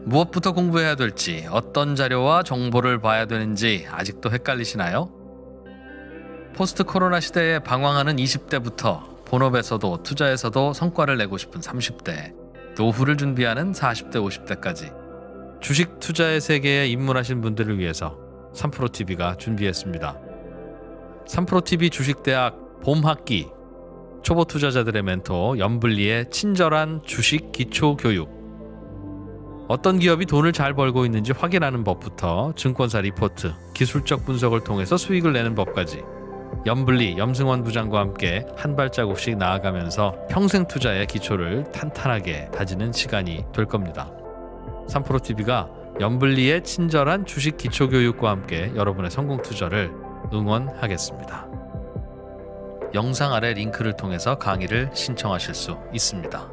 무엇부터 공부해야 될지, 어떤 자료와 정보를 봐야 되는지 아직도 헷갈리시나요? 포스트 코로나 시대에 방황하는 20대부터 본업에서도 투자에서도 성과를 내고 싶은 30대, 노후를 준비하는 40대, 50대까지 주식 투자의 세계에 입문하신 분들을 위해서 3프로TV가 준비했습니다. 3프로TV 주식대학 봄학기, 초보 투자자들의 멘토 염블리의 친절한 주식 기초 교육, 어떤 기업이 돈을 잘 벌고 있는지 확인하는 법부터 증권사 리포트, 기술적 분석을 통해서 수익을 내는 법까지 염블리, 염승원 부장과 함께 한 발자국씩 나아가면서 평생 투자의 기초를 탄탄하게 다지는 시간이 될 겁니다. 3프로TV가 염블리의 친절한 주식 기초 교육과 함께 여러분의 성공 투자를 응원하겠습니다. 영상 아래 링크를 통해서 강의를 신청하실 수 있습니다.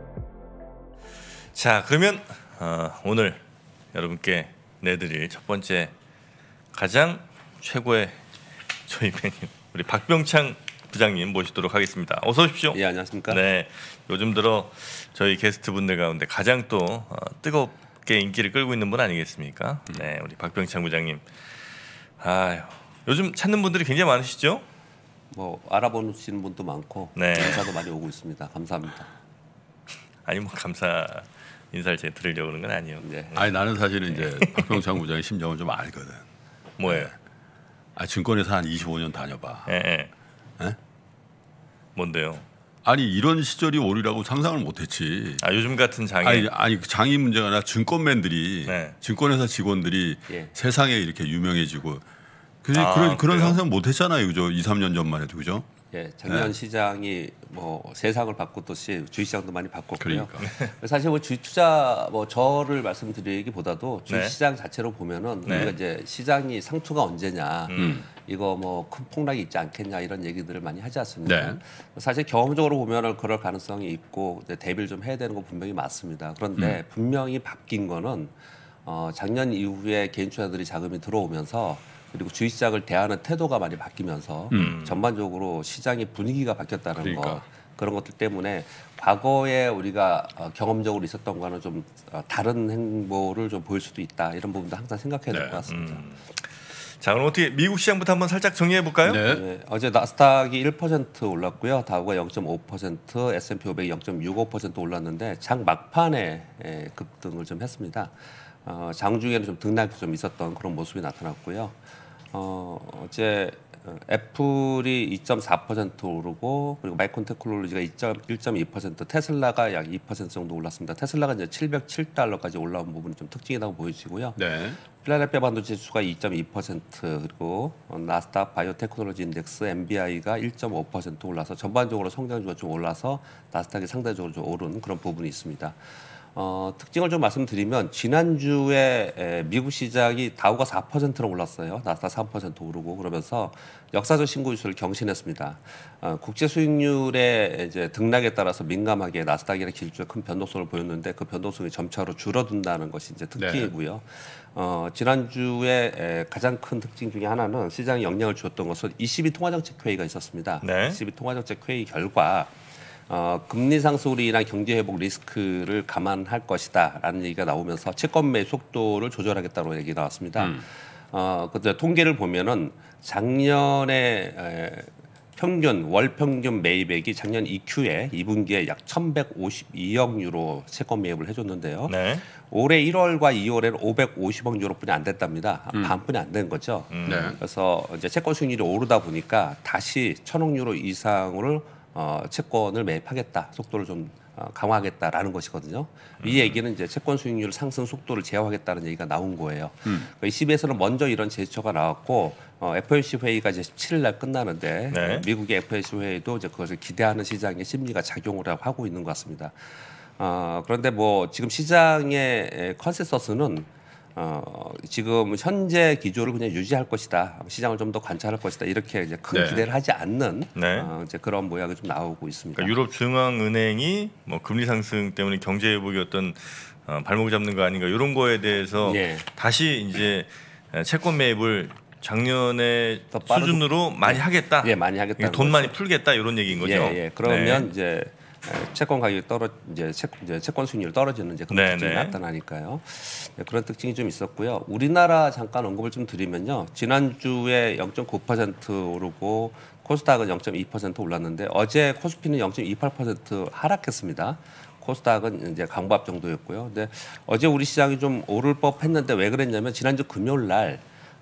자, 그러면 오늘 여러분께 내드릴 첫 번째 가장 최고의 조이맨님, 우리 박병창 부장님 모시도록 하겠습니다. 어서 오십시오. 예, 안녕하십니까. 네, 요즘 들어 저희 게스트분들 가운데 가장 또 뜨겁게 인기를 끌고 있는 분 아니겠습니까? 네, 우리 박병창 부장님. 아유, 요즘 찾는 분들이 굉장히 많으시죠? 뭐 알아보시는 분도 많고 네. 인사도 많이 오고 있습니다. 감사합니다. 아니 뭐 감사 인사를 제가 드리려고 그러는 건 아니에요. 네. 아니 나는 사실은 이제 박병창 부장의 심정을 좀 알거든. 뭐예요? 증권회사 한 25년 다녀봐. 예. 예? 뭔데요? 아니 이런 시절이 오리라고 상상을 못했지. 요즘 같은 장애. 아니 장이 문제가 아니라 증권맨들이, 네. 증권회사 직원들이 예. 세상에 이렇게 유명해지고 그런 그래요? 상상 못했잖아요, 그죠? 2, 3년 전만 해도, 그죠? 예, 작년 네. 시장이 뭐 세상을 바꿨듯이 주식시장도 많이 바꿨고요. 그러니까. 사실 뭐 주식 투자 뭐 저를 말씀드리기보다도 네. 주식시장 자체로 보면은 네. 우리가 이제 시장이 상투가 언제냐, 이거 뭐 큰 폭락이 있지 않겠냐 이런 얘기들을 많이 하지 않습니까? 네. 사실 경험적으로 보면은 그럴 가능성이 있고 이제 대비를 좀 해야 되는 건 분명히 맞습니다. 그런데 분명히 바뀐 거는 작년 이후에 개인 투자들이 자금이 들어오면서 그리고 주식시장을 대하는 태도가 많이 바뀌면서 전반적으로 시장의 분위기가 바뀌었다는 그러니까. 거, 그런 것들 때문에 과거에 우리가 경험적으로 있었던 거는 좀 다른 행보를 좀 보일 수도 있다, 이런 부분도 항상 생각해야 될 것 같습니다. 자, 그럼 어떻게 미국 시장부터 한번 살짝 정리해 볼까요? 네. 네, 어제 나스닥이 1% 올랐고요. 다우가 0.5%, S&P 500이 0.65% 올랐는데 장 막판에 급등을 좀 했습니다. 장중에는 좀 등락이 좀 있었던 그런 모습이 나타났고요. 어제 애플이 2.4% 오르고, 그리고 마이크론 테크놀로지가 1.2%, 테슬라가 약 2% 정도 올랐습니다. 테슬라가 이제 $707까지 올라온 부분이 좀 특징이라고 보여지고요. 네. 필라델피아 반도체 지수가 2.2%, 그리고 나스닥 바이오테크놀로지 인덱스 MBI가 1.5% 올라서 전반적으로 성장주가 좀 올라서 나스닥이 상대적으로 좀 오른 그런 부분이 있습니다. 특징을 좀 말씀드리면 지난주에 미국 시장이 다우가 4%로 올랐어요. 나스닥 3% 오르고, 그러면서 역사적 신고 지수를 경신했습니다. 국제 수익률의 이제 등락에 따라서 민감하게 나스닥이나 기술주가 큰 변동성을 보였는데 그 변동성이 점차로 줄어든다는 것이 이제 특징이고요. 지난주에 가장 큰 특징 중에 하나는 시장에 영향을 주었던 것은 22 통화정책 회의가 있었습니다. 네. 22 통화정책 회의 결과 금리 상승으로 경제 회복 리스크를 감안할 것이다라는 얘기가 나오면서 채권 매입 속도를 조절하겠다고 얘기 나왔습니다. 근데 통계를 보면은 작년에 월 평균 매입액이 작년 2Q에 약 1,152억 유로 채권 매입을 해줬는데요. 네. 올해 1월과 2월에는 550억 유로뿐이 안 됐답니다. 반뿐이 안 된 거죠. 네. 그래서 이제 채권 수익률이 오르다 보니까 다시 1,000억 유로 이상을 채권을 매입하겠다, 속도를 좀 강화하겠다라는 것이거든요. 이 얘기는 이제 채권 수익률 상승 속도를 제어하겠다는 얘기가 나온 거예요. ECB에서는 먼저 이런 제스처가 나왔고, FOMC 회의가 이제 17일 날 끝나는데 네. 미국의 FOMC 회의도 이제 그것을 기대하는 시장의 심리가 작용을 하고 있는 것 같습니다. 그런데 뭐 지금 시장의 컨센서스는 지금 현재 기조를 그냥 유지할 것이다, 시장을 좀 더 관찰할 것이다, 이렇게 이제 큰 네. 기대를 하지 않는 네. 이제 그런 모양이 좀 나오고 있습니다. 그러니까 유럽 중앙은행이 뭐 금리 상승 때문에 경제 회복이 어떤 발목 잡는 거 아닌가, 이런 거에 대해서 예. 다시 이제 채권 매입을 작년의 더 빠른 수준으로 많이 하겠다. 예, 많이 하겠다. 돈 많이 풀겠다, 이런 얘기인 거죠. 예, 예. 그러면 네. 이제 채권 가격이 이제 채권 수익률이 떨어지는 이제 그런 특징이 나타나니까요. 네, 그런 특징이 좀 있었고요. 우리나라 잠깐 언급을 좀 드리면요. 지난주에 0.9% 오르고 코스닥은 0.2% 올랐는데 어제 코스피는 0.28% 하락했습니다. 코스닥은 이제 강보합 정도였고요. 근데 어제 우리 시장이 좀 오를 법했는데 왜 그랬냐면 지난주 금요일 날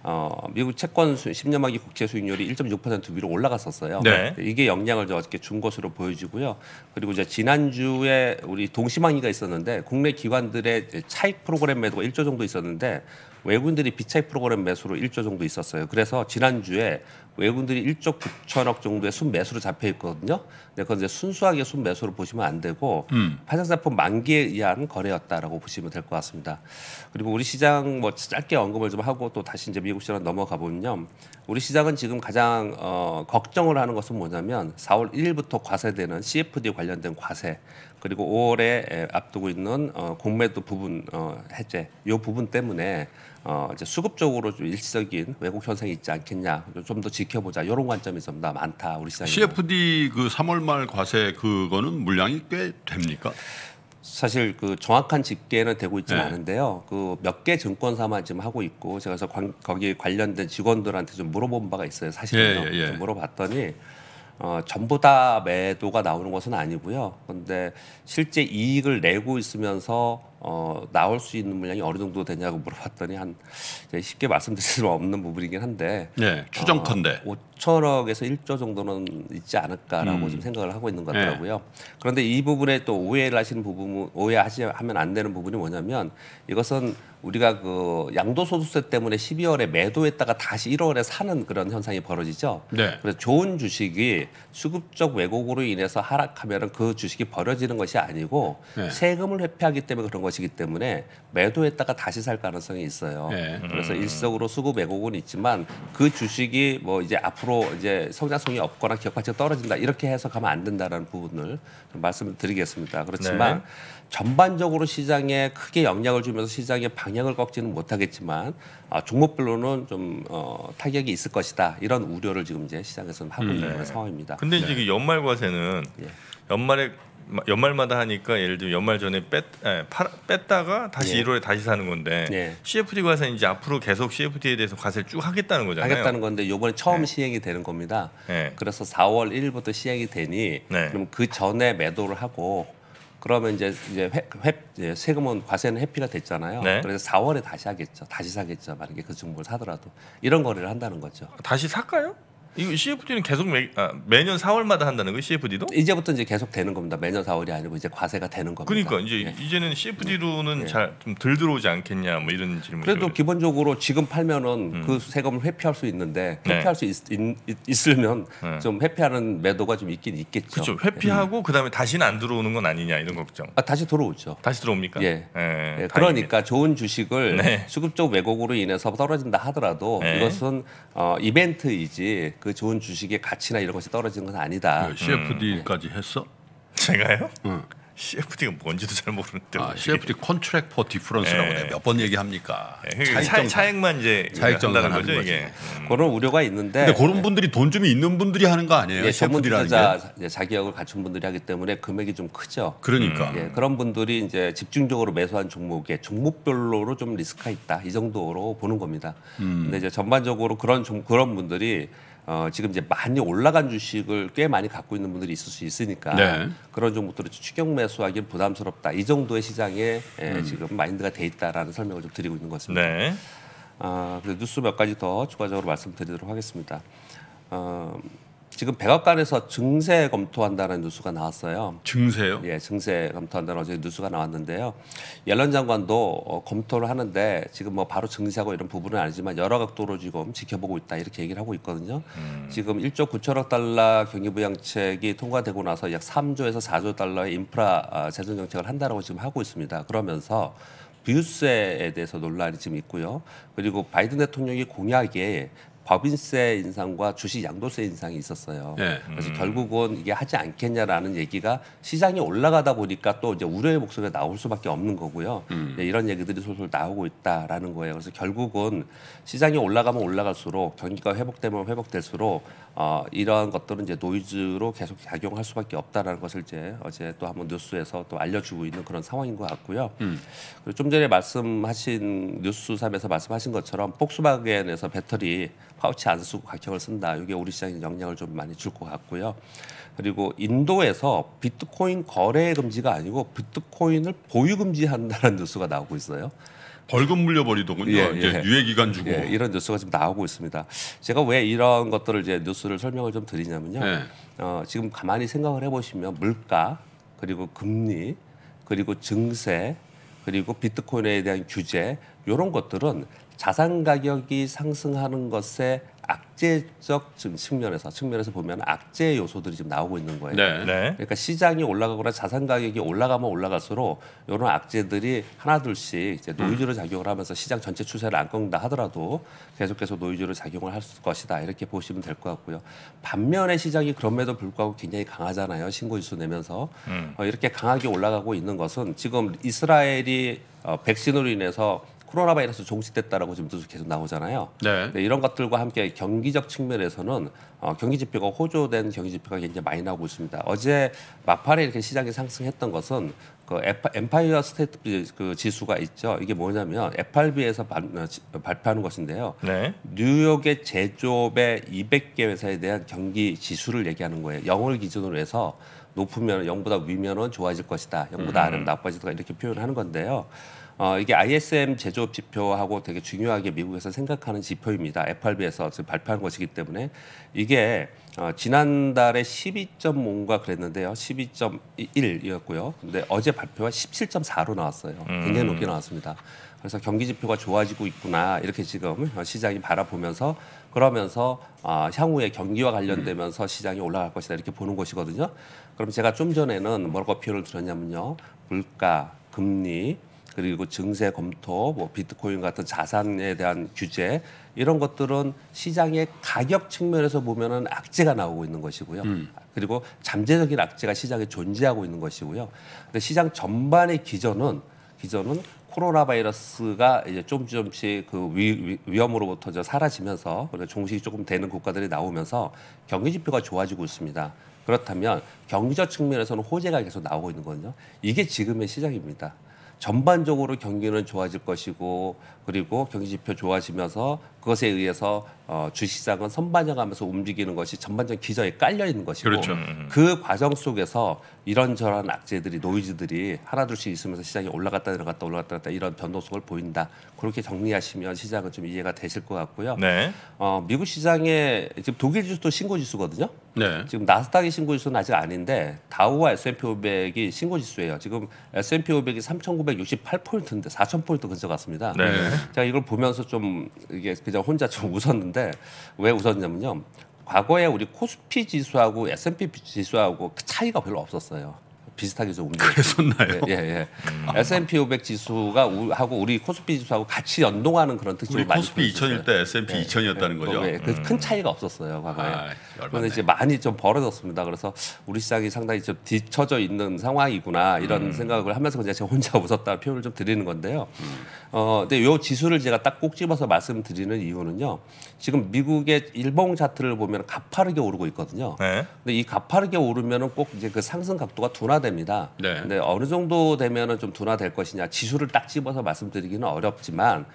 미국 채권 10년만기 국채 수익률이 1.6% 위로 올라갔었어요. 네. 이게 영향을 어저께 준 것으로 보여지고요. 그리고 이제 지난주에 우리 동시만기가 있었는데 국내 기관들의 차익 프로그램 매도가 1조 정도 있었는데 외국인들이 비차익 프로그램 매수로 1조 정도 있었어요. 그래서 지난주에 외국인들이 1조 9천억 정도의 순매수로 잡혀 있거든요. 근데 그건 이제 순수하게 순매수로 보시면 안 되고 파생상품 만기에 의한 거래였다라고 보시면 될 것 같습니다. 그리고 우리 시장 뭐 짧게 언급을 좀 하고 또 다시 이제 미국 시장 넘어가 보면요. 우리 시장은 지금 가장 걱정을 하는 것은 뭐냐면 4월 1일부터 과세되는 CFD 관련된 과세 그리고 5월에 앞두고 있는 공매도 부분 해제 이 부분 때문에 이제 수급적으로 좀 일시적인 왜곡 현상이 있지 않겠냐 좀 더 지켜보자 이런 관점이 좀 더 많다 우리 시장에. CFD 그 3월 말 과세 그거는 물량이 꽤 됩니까? 사실 그 정확한 집계는 되고 있지는 않은데요. 그 몇 개 증권사만 지금 하고 있고 제가 그래서 거기 관련된 직원들한테 좀 물어본 바가 있어요. 사실은요. 좀 물어봤더니 전부 다 매도가 나오는 것은 아니고요. 그런데 실제 이익을 내고 있으면서 나올 수 있는 물량이 어느 정도 되냐고 물어봤더니 한 쉽게 말씀드릴 수 없는 부분이긴 한데 추정컨대 5천억에서 1조 정도는 있지 않을까라고 지금 생각을 하고 있는 것 같더라고요. 그런데 이 부분에 또 오해를 하시는 부분, 오해하면 안 되는 부분이 뭐냐면 이것은 우리가 그 양도소득세 때문에 12월에 매도했다가 다시 1월에 사는 그런 현상이 벌어지죠. 그래서 좋은 주식이 수급적 왜곡으로 인해서 하락하면 그 주식이 버려지는 것이 아니고 세금을 회피하기 때문에 그런 것이기 때문에 매도했다가 다시 살 가능성이 있어요. 그래서 일시적으로 수급 왜곡은 있지만 그 주식이 뭐 이제 앞으로 이제 성장성이 없거나 기업 가치가 떨어진다 이렇게 해석하면 안 된다라는 부분을 좀 말씀을 드리겠습니다. 그렇지만 전반적으로 시장에 크게 영향을 주면서 시장의 방향을 꺾지는 못하겠지만 종목별로는 좀 타격이 있을 것이다 이런 우려를 지금 이제 시장에서는 하고 있는 상황입니다. 근데 이제 그 연말 과세는 연말마다 하니까 예를 들면 연말 전에 뺐다가 다시 1월에 다시 사는 건데 CFD 과세는 이제 앞으로 계속 CFD에 대해서 과세를 쭉 하겠다는 거잖아요. 하겠다는 건데 이번에 처음 시행이 되는 겁니다. 그래서 4월 1일부터 시행이 되니 그럼 그 전에 매도를 하고 그러면 이제 세금은 과세는 회피가 됐잖아요. 그래서 4월에 다시 하겠죠. 다시 사겠죠. 만약에 그 종목을 사더라도 이런 거래를 한다는 거죠. 다시 살까요? 이거 CFD는 계속 매년 4월마다 한다는 거예요? CFD도? 이제부터 이제 계속 되는 겁니다. 매년 4월이 아니고 이제 과세가 되는 겁니다. 그러니까 이제는 CFD로는 잘 좀 덜 들어오지 않겠냐 뭐 이런 질문이. 그래도 기본적으로 지금 팔면은 그 세금을 회피할 수 있는데 회피할 수 있으면 좀 회피하는 매도가 좀 있긴 있겠죠. 그렇죠. 회피하고 그다음에 다시는 안 들어오는 건 아니냐 이런 걱정. 다시 들어오죠. 다시 들어옵니까? 그러니까 좋은 주식을 수급적 왜곡으로 인해서 떨어진다 하더라도 이것은 이벤트이지 그 좋은 주식의 가치나 이런 것이 떨어지는 건 아니다. CFD까지 했어? 제가요? CFD가 뭔지도 잘 모르는데. CFD Contract for Difference라고 내가 몇 번 얘기합니까? 차액만 이제 한다는 거죠 이게. 그런 우려가 있는데. 근데 그런 분들이 돈 좀 있는 분들이 하는 거 아니에요? 전문 투자 자격을 갖춘 분들이 하기 때문에 금액이 좀 크죠. 그러니까. 그런 분들이 이제 집중적으로 매수한 종목에 종목별로로 좀 리스크가 있다 이 정도로 보는 겁니다. 근데 이제 전반적으로 그런 분들이 지금 이제 많이 올라간 주식을 꽤 많이 갖고 있는 분들이 있을 수 있으니까 그런 종목들을 추격 매수하기는 부담스럽다. 이 정도의 시장에 지금 마인드가 돼 있다라는 설명을 좀 드리고 있는 것 같습니다. 그래서 뉴스 몇 가지 더 추가적으로 말씀드리도록 하겠습니다. 지금 백악관에서 증세 검토한다는 뉴스가 나왔어요. 증세요? 증세 검토한다는 어제 뉴스가 나왔는데요. 옐런 장관도 검토를 하는데 지금 뭐 바로 증세하고 이런 부분은 아니지만 여러 각도로 지금 지켜보고 있다 이렇게 얘기를 하고 있거든요. 지금 1조 9천억 달러 경기부양책이 통과되고 나서 약 3조에서 4조 달러의 인프라 재정 정책을 한다라고 지금 하고 있습니다. 그러면서 비유세에 대해서 논란이 지금 있고요. 그리고 바이든 대통령이 공약에 법인세 인상과 주식 양도세 인상이 있었어요. 네. 그래서 결국은 이게 하지 않겠냐라는 얘기가 시장이 올라가다 보니까 또 이제 우려의 목소리가 나올 수밖에 없는 거고요. 네, 이런 얘기들이 솔솔 나오고 있다라는 거예요. 그래서 결국은 시장이 올라가면 올라갈수록 경기가 회복되면 회복될수록 이러한 것들은 이제 노이즈로 계속 작용할 수밖에 없다라는 것을 이제 어제 또 한번 뉴스에서 또 알려주고 있는 그런 상황인 것 같고요. 그리고 좀 전에 말씀하신 뉴스 3에서 말씀하신 것처럼 폭스바겐에서 배터리 파우치 안 쓰고 각형을 쓴다. 이게 우리 시장에 영향을 좀 많이 줄 것 같고요. 그리고 인도에서 비트코인 거래 금지가 아니고 비트코인을 보유 금지한다는 뉴스가 나오고 있어요. 벌금 물려버리더군요. 이제 유예 기간 주고. 이런 뉴스가 지금 나오고 있습니다. 제가 왜 이런 것들을 이제 뉴스를 설명을 좀 드리냐면요. 지금 가만히 생각을 해보시면 물가 그리고 금리 그리고 증세 그리고 비트코인에 대한 규제 이런 것들은 자산 가격이 상승하는 것에 악재적 측면에서 보면 악재 요소들이 지금 나오고 있는 거예요. 네. 그러니까 시장이 올라가거나 자산 가격이 올라가면 올라갈수록 이런 악재들이 하나둘씩 이제 노이즈로 작용을 하면서 시장 전체 추세를 안 꺾는다 하더라도 계속해서 노이즈로 작용을 할 것이다 이렇게 보시면 될 것 같고요. 반면에 시장이 그럼에도 불구하고 굉장히 강하잖아요. 신고지수 내면서 이렇게 강하게 올라가고 있는 것은 지금 이스라엘이 백신으로 인해서 코로나 바이러스 종식됐다라고 지금 계속 나오잖아요. 네. 이런 것들과 함께 경기적 측면에서는 경기 지표가 호조된 경기 지표가 굉장히 많이 나오고 있습니다. 어제 막판에 이렇게 시장이 상승했던 것은 그 엠파이어 스테이트 그 지수가 있죠. 이게 뭐냐면 FRB에서 발표하는 것인데요. 네. 뉴욕의 제조업의 200개 회사에 대한 경기 지수를 얘기하는 거예요. 0을 기준으로 해서 높으면 0보다 위면은 좋아질 것이다. 0보다 아래면 나빠질 것이다. 이렇게 표현하는 건데요. 이게 ISM 제조업 지표하고 되게 중요하게 미국에서 생각하는 지표입니다. FRB에서 지금 발표한 것이기 때문에 이게 지난달에 12.5인가 그랬는데요. 12.1이었고요. 근데 어제 발표가 17.4로 나왔어요. 굉장히 높게 나왔습니다. 그래서 경기 지표가 좋아지고 있구나 이렇게 지금 시장이 바라보면서 그러면서 향후에 경기와 관련되면서 시장이 올라갈 것이다 이렇게 보는 것이거든요. 그럼 제가 좀 전에는 뭐라고 표현을 드렸냐면요. 물가, 금리 그리고 증세 검토, 뭐 비트코인 같은 자산에 대한 규제 이런 것들은 시장의 가격 측면에서 보면은 악재가 나오고 있는 것이고요. 그리고 잠재적인 악재가 시장에 존재하고 있는 것이고요. 근데 시장 전반의 기전은 코로나 바이러스가 이제 조금씩 그 위험으로부터 사라지면서 그리고 종식이 조금 되는 국가들이 나오면서 경기 지표가 좋아지고 있습니다. 그렇다면 경기적 측면에서는 호재가 계속 나오고 있는 거거든요. 이게 지금의 시장입니다. 전반적으로 경기는 좋아질 것이고 그리고 경기 지표 좋아지면서 그것에 의해서 주식시장은 선반영하면서 움직이는 것이 전반적인 기저에 깔려 있는 것이고 그렇죠. 그 과정 속에서 이런저런 악재들이 노이즈들이 하나둘씩 있으면서 시장이 올라갔다 내려갔다 이런 변동성을 보인다. 그렇게 정리하시면 시장은 좀 이해가 되실 것 같고요. 네. 미국 시장에 지금 독일 지수도 신고 지수거든요. 네. 지금 나스닥이 신고 지수는 아직 아닌데 다우와 S&P 500이 신고 지수예요. 지금 S&P 500이 3,968포인트인데 4,000포인트 근처 갔습니다. 네. 제가 이걸 보면서 좀 이게 그냥 혼자 좀 웃었는데 왜 웃었냐면요. 과거에 우리 코스피 지수하고 S&P 지수하고 차이가 별로 없었어요. 비슷하게 좀 움직여요. 그랬었나요? 예. S&P 500 지수가 하고 우리 코스피 지수하고 같이 연동하는 그런 특징을 우리 많이 코스피 2000일 때 S&P 2000이었다는 거죠. 큰 차이가 없었어요 과거에. 열받네. 그런데 이제 많이 좀 벌어졌습니다. 그래서 우리 시장이 상당히 좀 뒤처져 있는 상황이구나 이런 생각을 하면서 그냥 제가 혼자 웃었다는 표현을 좀 드리는 건데요. 근데 이 지수를 제가 딱 꼭 집어서 말씀드리는 이유는요. 지금 미국의 일봉 차트를 보면 가파르게 오르고 있거든요. 네. 근데 이 가파르게 오르면은 꼭 이제 그 상승 각도가 둔화됩니다. 네. 근데 어느 정도 되면은 좀 둔화될 것이냐 지수를 딱 집어서 말씀드리기는 어렵지만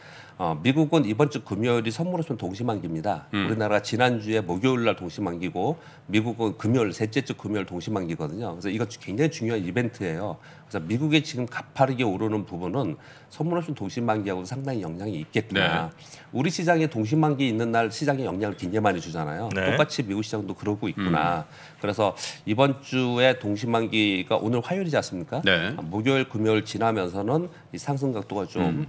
미국은 이번 주 금요일이 선물옵션 동시만기입니다. 우리나라가 지난주에 목요일 날 동시만기고 미국은 금요일 셋째 주 금요일 동시만기거든요. 그래서 이거 굉장히 중요한 이벤트예요. 그래서 미국이 지금 가파르게 오르는 부분은 선물옵션 동시만기하고도 상당히 영향이 있겠구나. 네. 우리 시장에 동시만기 있는 날 시장에 영향을 굉장히 많이 주잖아요. 네. 똑같이 미국 시장도 그러고 있구나. 그래서 이번 주에 동시만기가 오늘 화요일이지 않습니까? 네. 목요일, 금요일 지나면서는 이 상승 각도가 좀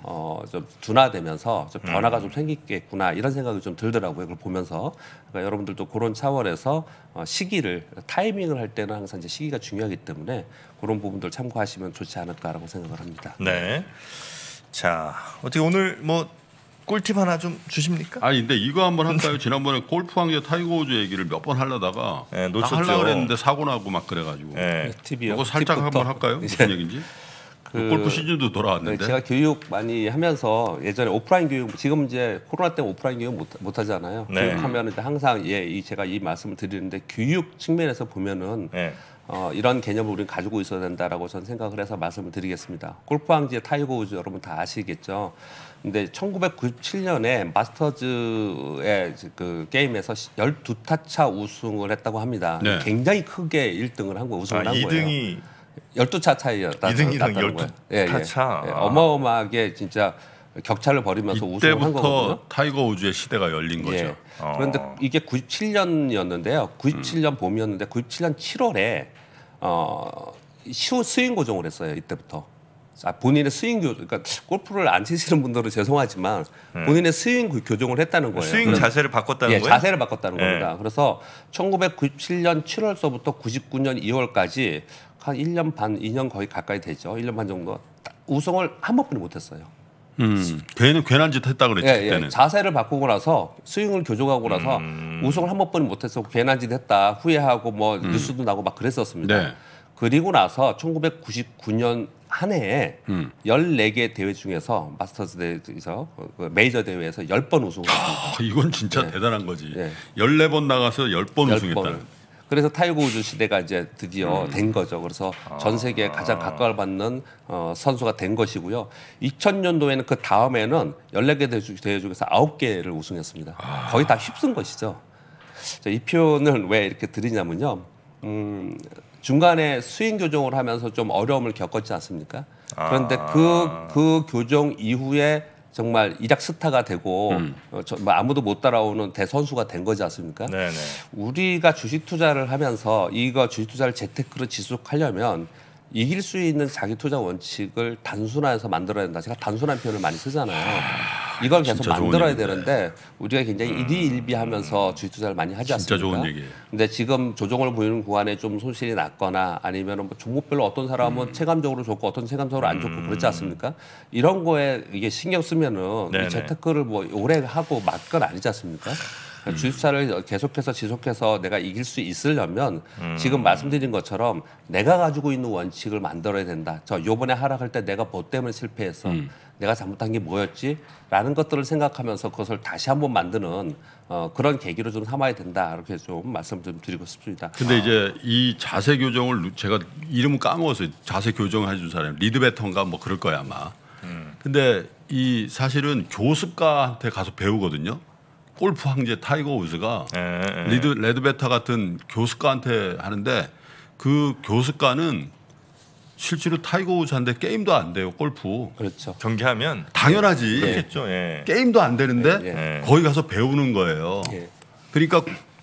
둔화되면서 좀 변화가 좀 생기겠구나 이런 생각이 좀 들더라고요. 그걸 보면서 그러니까 여러분들도 그런 차원에서 시기를 타이밍을 할 때는 항상 이제 시기가 중요하기 때문에 그런 부분들 참고하시면 좋지 않을까라고 생각을 합니다. 네. 자, 어떻게 오늘 뭐 꿀팁 하나 좀 주십니까? 아니 근데 이거 한번 할까요? 지난번에 골프 왕제 타이거 우즈 얘기를 몇 번 하려다가 네, 나 놓쳤죠. 하려고 그랬는데 사고 나고 막 그래가지고 네. 팁이요. 이거 살짝 팁부터. 한번 할까요? 무슨 얘기인지? 골프 시즌도 네, 돌아왔는데 제가 교육 많이 하면서 예전에 오프라인 교육 지금 이제 코로나 때문에 오프라인 교육 못 하잖아요. 네. 교육하면 이제 항상 제가 이 말씀을 드리는데 교육 측면에서 보면은 네. 이런 개념을 우리는 가지고 있어야 된다라고 저는 생각을 해서 말씀을 드리겠습니다. 골프 왕지의 타이거 우즈 여러분 다 아시겠죠? 근데 1997년에 마스터즈의 그 게임에서 12타차 우승을 했다고 합니다. 네. 굉장히 크게 1등을 한 거예요. 우승을 한 거예요. 2등이 12차 차이였다. 2등이랑 12타 아. 어마어마하게 진짜 격차를 벌이면서 우승을 한 거거든요. 이때부터 타이거 우즈의 시대가 열린 거죠. 예. 그런데 이게 97년이었는데요. 97년 봄이었는데 97년 7월에 스윙 고정을 했어요. 이때부터. 본인의 스윙 교정, 그러니까 골프를 안 치시는 분들은 죄송하지만 본인의 스윙 교정을 했다는 거예요. 스윙 자세를 바꿨다는 예, 거예요? 자세를 바꿨다는 겁니다. 그래서 1997년 7월서부터 99년 2월까지 한 1년 반, 2년 거의 가까이 되죠. 1년 반 정도 우승을 한 번뿐이 못했어요. 괜한 짓 했다 그랬지 그때는. 자세를 바꾸고 나서 스윙을 교정하고 나서 우승을 한 번뿐이 못해서 괜한 짓 했다 후회하고 뭐 뉴스도 나고 막 그랬었습니다. 네. 그리고 나서 1999년 한 해에 14개 대회 중에서 마스터즈 대회에서 메이저 대회에서 10번 우승을 했습니다. 이건 진짜 대단한 거지. 네. 14번 나가서 10번 10번을. 우승했다는. 그래서 타이거 우즈 시대가 이제 드디어 된 거죠. 그래서 전 세계에 가장 각광을 받는 선수가 된 것이고요. 2000년도에는 그 다음에는 14개 대회 중에서 9개를 우승했습니다. 거의 다 휩쓴 것이죠. 자, 이 표현을 왜 이렇게 드리냐면요. 중간에 스윙 교정을 하면서 좀 어려움을 겪었지 않습니까? 그런데 그 교정 이후에 정말 이락 스타가 되고 뭐 아무도 못 따라오는 대선수가 된 거지 않습니까? 네네. 우리가 주식 투자를 하면서 이거 주식 투자를 재테크로 지속하려면 이길 수 있는 자기 투자 원칙을 단순화해서 만들어야 된다. 제가 단순한 표현을 많이 쓰잖아요. 이걸 계속 진짜 좋은 만들어야 얘기인데. 되는데 우리가 굉장히 일희일비하면서 주식 투자를 많이 하지 진짜 않습니까? 좋은 얘기예요. 근데 지금 조정을 보이는 구간에 좀 손실이 났거나 아니면 뭐 종목별로 어떤 사람은 체감적으로 좋고 어떤 체감적으로 안 좋고 그렇지 않습니까? 이런 거에 이게 신경 쓰면은 네네. 이 재테크를 뭐 오래 하고 말 건 아니지 않습니까? 주식투자를 계속해서 지속해서 내가 이길 수 있으려면 지금 말씀드린 것처럼 내가 가지고 있는 원칙을 만들어야 된다. 저 요번에 하락할 때 내가 뭐 때문에 실패했어. 내가 잘못한 게 뭐였지? 라는 것들을 생각하면서 그것을 다시 한번 만드는 그런 계기로 좀 삼아야 된다. 이렇게 좀 말씀 좀 드리고 싶습니다. 근데 이제 이 자세 교정을 제가 이름은 까먹었어요. 자세 교정을 해준 사람 리드베턴가 뭐 그럴 거야 아마. 근데 이 사실은 교습가한테 가서 배우거든요. 골프 황제 타이거 우즈가 레드베터 같은 교습가한테 하는데 그 교습가는 실제로 타이거 우즈한테 게임도 안 돼요. 골프. 그렇죠. 경기하면 당연하지. 그렇겠죠. 예. 게임도 안 되는데 예. 거기 가서 배우는 거예요. 예. 그러니까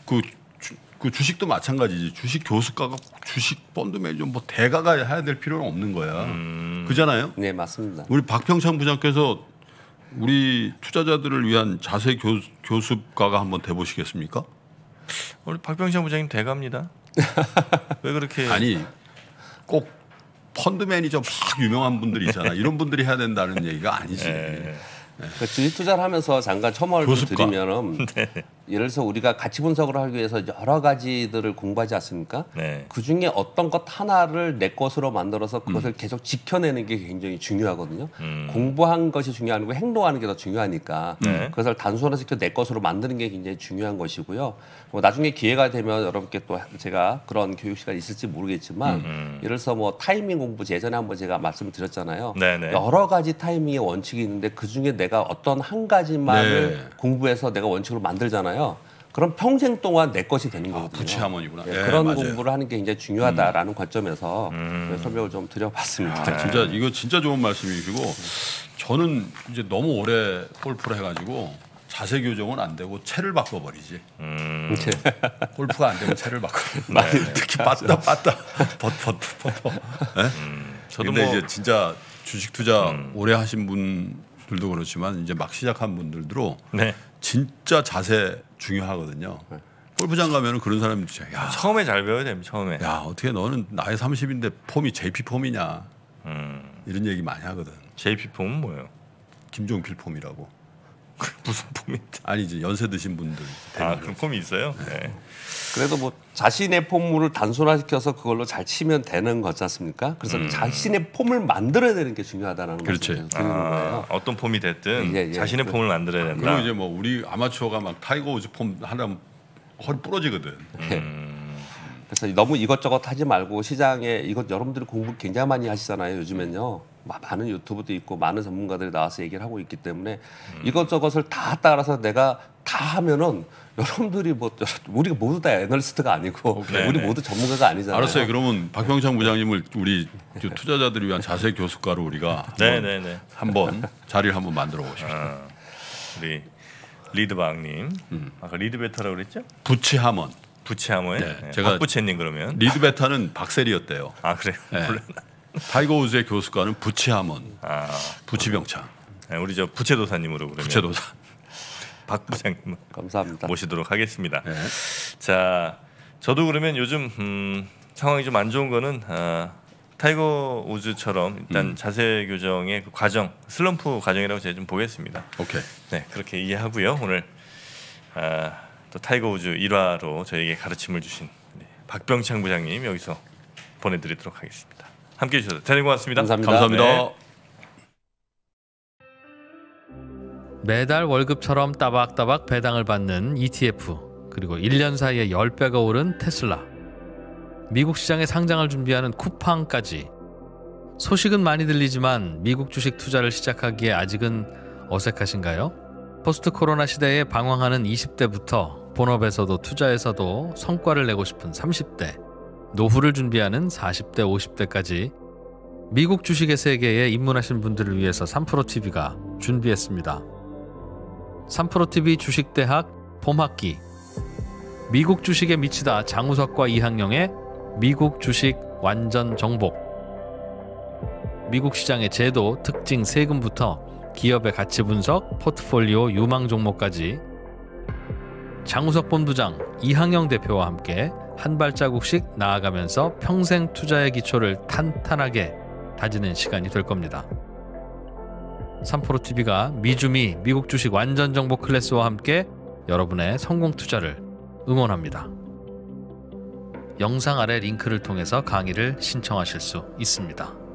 그 주식도 마찬가지지. 주식 교습가가 주식 펀드 매니저 뭐 대가가 해야 될 필요는 없는 거야. 그잖아요. 네, 맞습니다. 우리 박평창 부장께서 우리 투자자들을 위한 자세 교습가가 한번 돼보시겠습니까? 우리 박병창 부장님 대갑니다. 왜 그렇게 아니 꼭 펀드 매니저 막 유명한 분들이 있잖아. 이런 분들이 해야 된다는 얘기가 아니지. 그 주식 투자를 하면서 잠깐 첨언을 좀 교습가. 드리면은 예를 들어서 우리가 가치 분석을 하기 위해서 여러 가지들을 공부하지 않습니까? 네. 그 중에 어떤 것 하나를 내 것으로 만들어서 그것을 계속 지켜내는 게 굉장히 중요하거든요. 공부한 것이 중요한 거고 행동하는 게 더 중요하니까 네. 그것을 단순화시켜 내 것으로 만드는 게 굉장히 중요한 것이고요. 뭐 나중에 기회가 되면 여러분께 또 제가 그런 교육 시간이 있을지 모르겠지만 예를 들어서 뭐 타이밍 공부 예전에 한번 제가 말씀드렸잖아요. 네네. 여러 가지 타이밍의 원칙이 있는데 그 중에 내가 어떤 한 가지만을 네. 공부해서 내가 원칙으로 만들잖아요. 그럼 평생 동안 내 것이 되는 거거든요. 부치하모니구나. 예, 네, 그런 맞아요. 공부를 하는 게 굉장히 중요하다라는 관점에서 설명을 좀 드려봤습니다. 진짜 이거 진짜 좋은 말씀이시고 저는 이제 너무 오래 골프를 해가지고 자세 교정은 안 되고 채를 바꿔버리지. 골프가 안 되면 채를 바꿔. 특히 빠따 버터. 저도 근데 뭐 이제 진짜 주식 투자 오래 하신 분들도 그렇지만 이제 막 시작한 분들도 네. 진짜 자세 중요하거든요. 골프장 가면은 그런 사람이 진짜 처음에 잘 배워야 됩니다. 처음에. 야 어떻게 너는 나이 30인데 폼이 JP 폼이냐 이런 얘기 많이 하거든. JP 폼은 뭐예요? 김종필 폼이라고. 무슨 폼이? 아니 이제 연세 드신 분들. 아, 그런 폼이 있어요? 네. 그래도 뭐 자신의 폼을 단순화시켜서 그걸로 잘 치면 되는 거지 않습니까? 그래서 자신의 폼을 만들어야 되는 게 중요하다는 그렇지. 말씀을 드리는 거예요. 어떤 폼이 됐든 예, 예. 자신의 폼을 만들어야 된다. 그리고 이제 뭐 우리 아마추어가 막 타이거 우즈 폼 하나 허리 부러지거든. 그래서 너무 이것저것 하지 말고 시장에 이것 여러분들이 공부 굉장히 많이 하시잖아요. 요즘엔요. 많은 유튜브도 있고 많은 전문가들이 나와서 얘기를 하고 있기 때문에 이것저것을 다 따라서 내가 다 하면은 여러분들이 뭐 우리가 모두 다 애널리스트가 아니고 우리 모두 전문가가 아니잖아요. 알았어요. 그러면 박병창 부장님을 우리 투자자들을 위한 자세 교수가로 우리가 한번 자리를 한번 만들어 보십시오. 우리 리드박님, 아까 리드베터라고 그랬죠? 부치하먼. 부치하머에 네, 제가 박부채님 그러면 리드베터는 박셀이었대요. 아 그래요? 네. 타이거 우즈의 교수가는 부치하먼. 부치병창. 네, 우리 저 부채도사님으로 그러면 부채도사. 박 부장님 감사합니다. 모시도록 하겠습니다. 네. 자, 저도 그러면 요즘 상황이 좀 안 좋은 거는 타이거 우즈처럼 일단 자세 교정의 그 과정, 슬럼프 과정이라고 제가 좀 보겠습니다. 오케이. 네, 그렇게 이해하고요. 오늘 또 타이거 우즈 1화로 저에게 가르침을 주신 박병창 부장님 여기서 보내드리도록 하겠습니다. 함께해 주셔서 대단히 고맙습니다. 감사합니다. 네. 매달 월급처럼 따박따박 배당을 받는 ETF, 그리고 1년 사이에 10배가 오른 테슬라, 미국 시장에 상장을 준비하는 쿠팡까지. 소식은 많이 들리지만 미국 주식 투자를 시작하기에 아직은 어색하신가요? 포스트 코로나 시대에 방황하는 20대부터 본업에서도 투자에서도 성과를 내고 싶은 30대, 노후를 준비하는 40대, 50대까지 미국 주식의 세계에 입문하신 분들을 위해서 3프로TV가 준비했습니다. 3프로TV 주식대학 봄학기, 미국 주식에 미치다 장우석과 이항영의 미국 주식 완전 정복, 미국 시장의 제도, 특징, 세금부터 기업의 가치 분석, 포트폴리오 유망 종목까지 장우석 본부장, 이항영 대표와 함께 한 발자국씩 나아가면서 평생 투자의 기초를 탄탄하게 다지는 시간이 될 겁니다. 3프로TV가 미주미 미국 주식 완전 정보 클래스와 함께 여러분의 성공 투자를 응원합니다. 영상 아래 링크를 통해서 강의를 신청하실 수 있습니다.